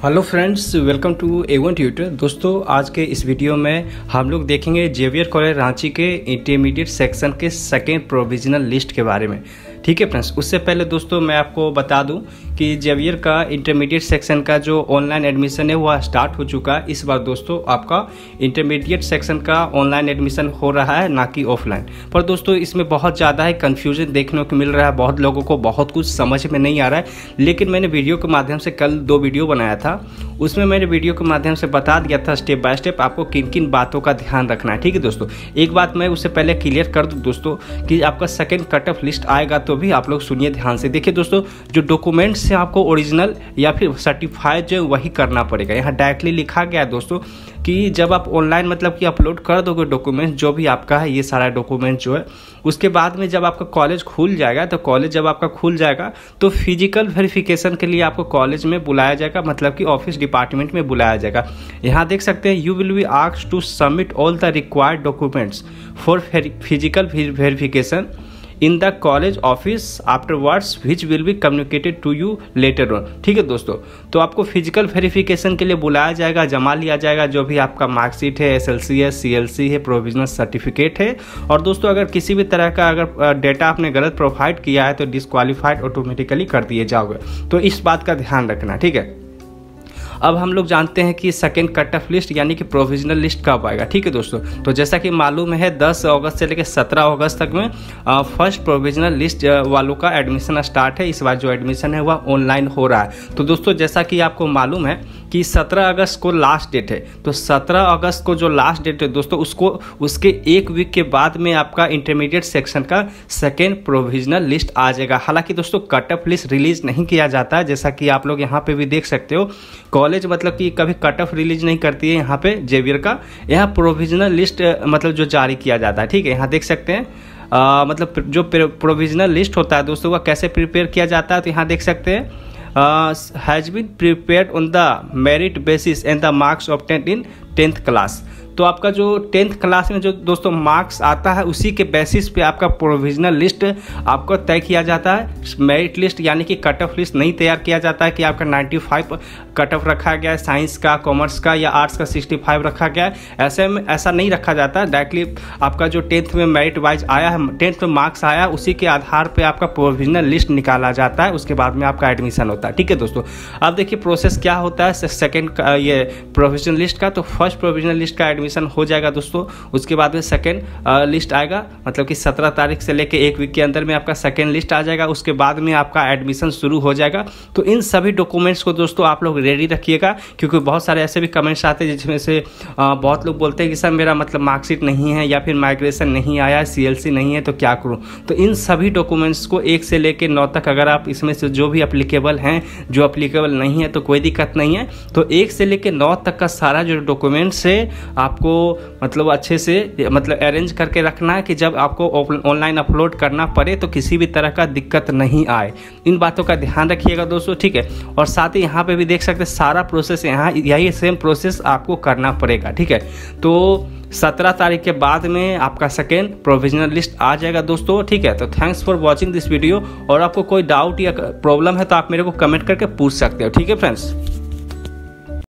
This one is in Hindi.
Hello friends, welcome to A1 tutor. दोस्तों, आज के इस वीडियो में हम लोग देखेंगे जेवियर कॉलेज रांची के इंटरमीडिएट सेक्शन के सेकेंड प्रोविजनल लिस्ट के बारे में। ठीक है फ्रेंड्स, उससे पहले दोस्तों मैं आपको बता दूं कि जेवियर का इंटरमीडिएट सेक्शन का जो ऑनलाइन एडमिशन है वह स्टार्ट हो चुका है। इस बार दोस्तों आपका इंटरमीडिएट सेक्शन का ऑनलाइन एडमिशन हो रहा है, ना कि ऑफलाइन। पर दोस्तों इसमें बहुत ज़्यादा है कन्फ्यूजन देखने को मिल रहा है, बहुत लोगों को बहुत कुछ समझ में नहीं आ रहा है। लेकिन मैंने वीडियो के माध्यम से कल 2 वीडियो बनाया था, उसमें मैंने वीडियो के माध्यम से बता दिया था स्टेप बाय स्टेप आपको किन किन बातों का ध्यान रखना है। ठीक है दोस्तों, एक बात मैं उससे पहले क्लियर कर दूं दोस्तों कि आपका सेकंड कट ऑफ लिस्ट आएगा तो भी आप लोग सुनिए ध्यान से। देखिए दोस्तों, जो डॉक्यूमेंट्स से आपको ओरिजिनल या फिर सर्टिफाइड जो वही करना पड़ेगा। यहाँ डायरेक्टली लिखा गया है दोस्तों कि जब आप ऑनलाइन मतलब कि अपलोड कर दोगे डॉक्यूमेंट जो भी आपका है, ये सारा डॉक्यूमेंट जो है, उसके बाद में जब आपका कॉलेज खुल जाएगा तो कॉलेज जब आपका खुल जाएगा तो फिजिकल वेरिफिकेशन के लिए आपको कॉलेज में बुलाया जाएगा, मतलब कि ऑफिस डिपार्टमेंट में बुलाया जाएगा। यहाँ देख सकते हैं, you will be asked to submit all the required documents for physical verification in the college office afterwards which will be communicated to you later on. ठीक है दोस्तों, तो आपको फिजिकल वेरिफिकेशन के लिए बुलाया जाएगा, जमा लिया जाएगा जो भी आपका मार्कशीट है, SLC है, CLC है, प्रोविजनल सर्टिफिकेट है। और दोस्तों अगर किसी भी तरह का अगर डेटा आपने गलत प्रोवाइड किया है तो डिस्क्वालीफाइड ऑटोमेटिकली कर दिए जाओगे। तो इस बात का ध्यान रखना। ठीक है, अब हम लोग जानते हैं कि सेकेंड कट ऑफ लिस्ट यानी कि प्रोविजनल लिस्ट कब आएगा। ठीक है दोस्तों, तो जैसा कि मालूम है 10 अगस्त से लेकर 17 अगस्त तक में फर्स्ट प्रोविजनल लिस्ट वालों का एडमिशन स्टार्ट है। इस बार जो एडमिशन है वह ऑनलाइन हो रहा है। तो दोस्तों जैसा कि आपको मालूम है कि 17 अगस्त को लास्ट डेट है, तो 17 अगस्त को जो लास्ट डेट है दोस्तों उसके 1 वीक के बाद में आपका इंटरमीडिएट सेक्शन का सेकेंड प्रोविजनल लिस्ट आ जाएगा। हालांकि दोस्तों कट ऑफ लिस्ट रिलीज नहीं किया जाता है, जैसा कि आप लोग यहाँ पे भी देख सकते हो। कॉलेज मतलब कि कभी कट ऑफ रिलीज नहीं करती है यहाँ पे जेवियर का, यहाँ प्रोविजनल लिस्ट मतलब जो जारी किया जाता है। ठीक है, यहाँ देख सकते हैं मतलब जो प्रोविजनल लिस्ट होता है दोस्तों वह कैसे प्रिपेयर किया जाता है। तो यहाँ देख सकते हैं has been prepared on the merit basis and the marks obtained in 10th class. तो आपका जो 10th क्लास में जो दोस्तों मार्क्स आता है उसी के बेसिस पे आपका प्रोविजनल लिस्ट आपको तय किया जाता है। मेरिट लिस्ट यानी कि कट ऑफ लिस्ट नहीं तैयार किया जाता है कि आपका 95 कट ऑफ रखा गया है साइंस का, कॉमर्स का या आर्ट्स का 65 रखा गया है। ऐसे में ऐसा नहीं रखा जाता। डायरेक्टली आपका जो 10th में मेरिट वाइज आया है, 10th में मार्क्स आया, उसी के आधार पर आपका प्रोविजनल लिस्ट निकाला जाता है। उसके बाद में आपका एडमिशन होता है। ठीक है दोस्तों, अब देखिए प्रोसेस क्या होता है सेकेंड ये प्रोविजनल लिस्ट का। तो फर्स्ट प्रोविजनल लिस्ट का एडमिशन हो जाएगा दोस्तों, उसके बाद में सेकेंड लिस्ट आएगा, मतलब कि 17 तारीख से लेके 1 वीक के अंदर में आपका सेकेंड लिस्ट आ जाएगा। उसके बाद में आपका एडमिशन शुरू हो जाएगा। तो इन सभी डॉक्यूमेंट्स को दोस्तों आप लोग रेडी रखिएगा, क्योंकि बहुत सारे ऐसे भी कमेंट्स आते हैं जिसमें से बहुत लोग बोलते हैं कि सर मेरा मतलब मार्कशीट नहीं है या फिर माइग्रेशन नहीं आया है, CLC नहीं है, तो क्या करूँ। तो इन सभी डॉक्यूमेंट्स को 1 से लेकर 9 तक अगर आप इसमें से जो भी अप्लीकेबल हैं, जो अप्लीकेबल नहीं है तो कोई दिक्कत नहीं है। तो 1 से लेकर 9 तक का सारा जो डॉक्यूमेंट्स है आपको मतलब अच्छे से मतलब अरेंज करके रखना है कि जब आपको ऑनलाइन अपलोड करना पड़े तो किसी भी तरह का दिक्कत नहीं आए। इन बातों का ध्यान रखिएगा दोस्तों। ठीक है, और साथ ही यहाँ पे भी देख सकते हैं सारा प्रोसेस यहाँ यही सेम प्रोसेस आपको करना पड़ेगा। ठीक है, तो 17 तारीख के बाद में आपका सेकेंड प्रोविजनल लिस्ट आ जाएगा दोस्तों। ठीक है, तो thanks for watching this video. और आपको कोई डाउट या प्रॉब्लम है तो आप मेरे को कमेंट करके पूछ सकते हो। ठीक है फ्रेंड्स।